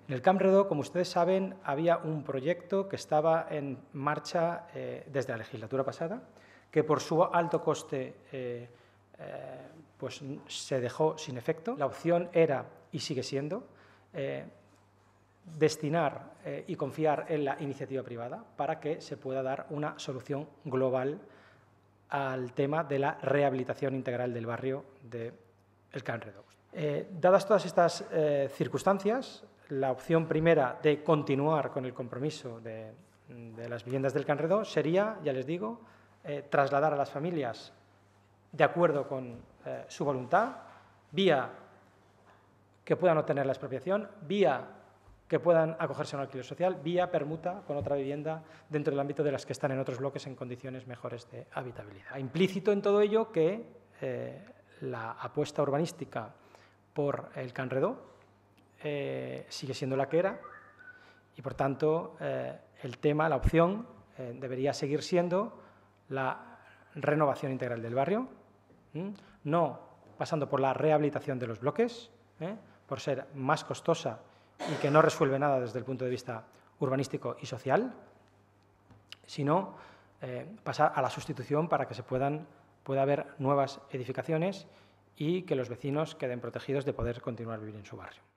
En el Camp Redó, como ustedes saben, había un proyecto que estaba en marcha desde la legislatura pasada, que por su alto coste pues se dejó sin efecto. La opción era, y sigue siendo, destinar y confiar en la iniciativa privada para que se pueda dar una solución global al tema de la rehabilitación integral del barrio del Camp Redó. Dadas todas estas circunstancias, la opción primera de continuar con el compromiso de las viviendas del Camp Redó sería, ya les digo, trasladar a las familias de acuerdo con su voluntad, vía que puedan obtener la expropiación, vía que puedan acogerse a un alquiler social, vía permuta con otra vivienda dentro del ámbito de las que están en otros bloques en condiciones mejores de habitabilidad. Implícito en todo ello que la apuesta urbanística por el Camp Redó sigue siendo la que era y, por tanto, el tema, la opción, debería seguir siendo la renovación integral del barrio, no pasando por la rehabilitación de los bloques, por ser más costosa y que no resuelve nada desde el punto de vista urbanístico y social, sino pasar a la sustitución para que pueda haber nuevas edificaciones y que los vecinos queden protegidos de poder continuar viviendo en su barrio.